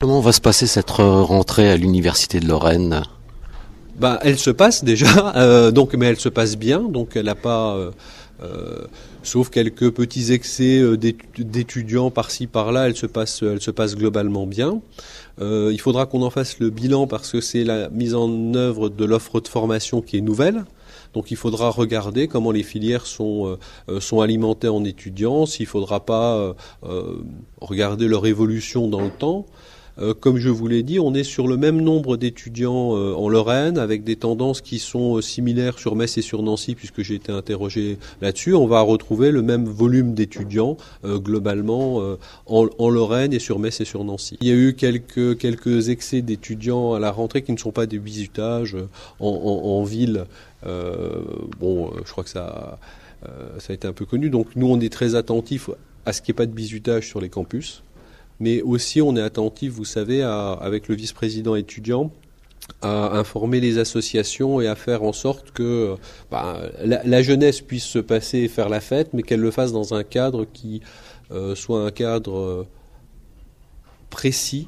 Comment va se passer cette rentrée à l'Université de Lorraine? Elle se passe déjà, mais elle se passe bien, donc elle n'a pas, sauf quelques petits excès d'étudiants par-ci par-là, elle se passe globalement bien. Il faudra qu'on en fasse le bilan parce que c'est la mise en œuvre de l'offre de formation qui est nouvelle. Donc il faudra regarder comment les filières sont alimentées en étudiants, s'il ne faudra pas regarder leur évolution dans le temps. Comme je vous l'ai dit, on est sur le même nombre d'étudiants en Lorraine, avec des tendances qui sont similaires sur Metz et sur Nancy, puisque j'ai été interrogé là-dessus. On va retrouver le même volume d'étudiants globalement en Lorraine et sur Metz et sur Nancy. Il y a eu quelques excès d'étudiants à la rentrée qui ne sont pas des visitages en ville. Je crois que ça a été un peu connu. Donc nous, on est très attentifs à ce qu'il n'y ait pas de bizutage sur les campus. Mais aussi, on est attentif, vous savez, avec le vice-président étudiant, à informer les associations et à faire en sorte que la jeunesse puisse se passer et faire la fête, mais qu'elle le fasse dans un cadre qui soit un cadre précis,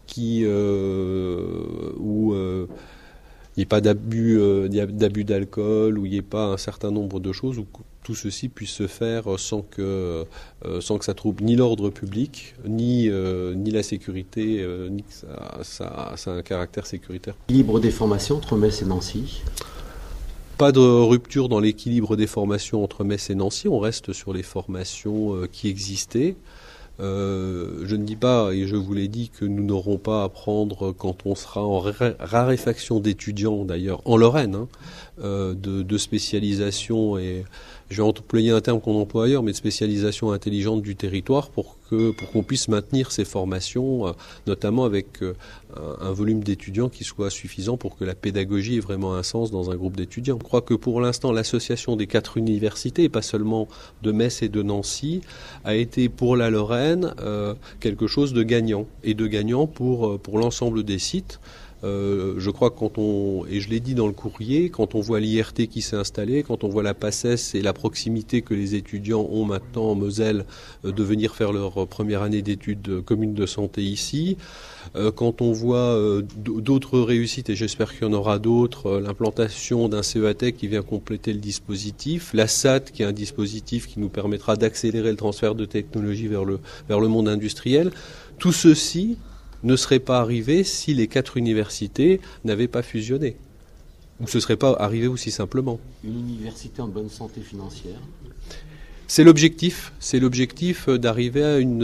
où il n'y ait pas d'abus d'alcool, où il n'y ait pas un certain nombre de choses, où tout ceci puisse se faire sans que ça trouble ni l'ordre public, ni la sécurité, ni que ça a un caractère sécuritaire. L'équilibre des formations entre Metz et Nancy? Pas de rupture dans l'équilibre des formations entre Metz et Nancy, on reste sur les formations qui existaient. Je ne dis pas, et je vous l'ai dit, que nous n'aurons pas à prendre, quand on sera en raréfaction d'étudiants d'ailleurs, en Lorraine, de spécialisation, et je vais employer un terme qu'on emploie ailleurs, mais de spécialisation intelligente du territoire pour qu'on puisse maintenir ces formations, notamment avec un volume d'étudiants qui soit suffisant pour que la pédagogie ait vraiment un sens dans un groupe d'étudiants. Je crois que pour l'instant, l'association des 4 universités, et pas seulement de Metz et de Nancy, a été pour la Lorraine quelque chose de gagnant, et de gagnant pour l'ensemble des sites. Je crois que et je l'ai dit dans le courrier, quand on voit l'IRT qui s'est installé, quand on voit la PACES et la proximité que les étudiants ont maintenant en Moselle de venir faire leur première année d'études communes de santé ici, quand on voit d'autres réussites, et j'espère qu'il y en aura d'autres, l'implantation d'un CEATEC qui vient compléter le dispositif, la SAT qui est un dispositif qui nous permettra d'accélérer le transfert de technologie vers le monde industriel, tout ceci ne serait pas arrivé si les 4 universités n'avaient pas fusionné. Ou ce ne serait pas arrivé aussi simplement. Une université en bonne santé financière? C'est l'objectif d'arriver à une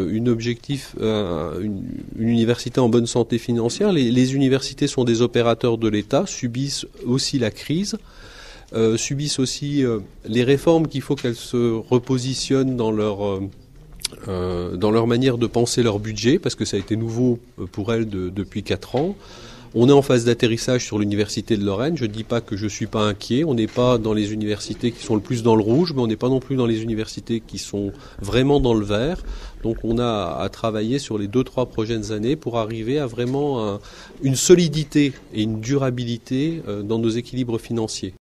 université en bonne santé financière. Les universités sont des opérateurs de l'État, subissent aussi la crise, subissent aussi les réformes qu'il faut qu'elles se repositionnent dans leur manière de penser leur budget, parce que ça a été nouveau pour elles depuis 4 ans. On est en phase d'atterrissage sur l'Université de Lorraine. Je ne dis pas que je ne suis pas inquiet. On n'est pas dans les universités qui sont le plus dans le rouge, mais on n'est pas non plus dans les universités qui sont vraiment dans le vert. Donc on a à travailler sur les 2-3 prochaines années pour arriver à vraiment une solidité et une durabilité dans nos équilibres financiers.